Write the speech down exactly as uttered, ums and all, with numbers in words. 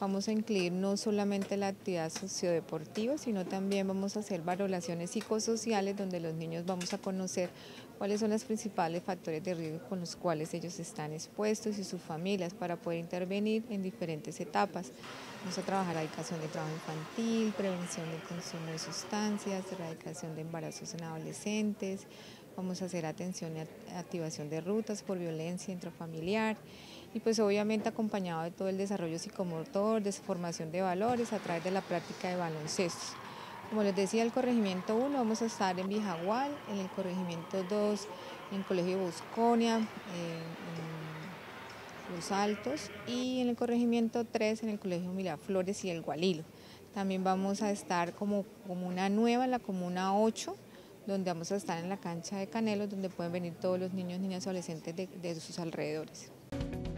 vamos a incluir no solamente la actividad sociodeportiva, sino también vamos a hacer valoraciones psicosociales donde los niños vamos a conocer cuáles son los principales factores de riesgo con los cuales ellos están expuestos y sus familias para poder intervenir en diferentes etapas. Vamos a trabajar erradicación de trabajo infantil, prevención del consumo de sustancias, erradicación de embarazos en adolescentes, vamos a hacer atención y activación de rutas por violencia intrafamiliar y pues obviamente acompañado de todo el desarrollo psicomotor, de formación de valores a través de la práctica de baloncesto. Como les decía, el corregimiento uno vamos a estar en Vijagual, en el corregimiento dos en el Colegio Bosconia, eh, en Los Altos, y en el corregimiento tres en el Colegio Miraflores y el Gualilo. También vamos a estar como comuna nueva en la comuna ocho, donde vamos a estar en la cancha de Canelos, donde pueden venir todos los niños, niñas y adolescentes de, de sus alrededores.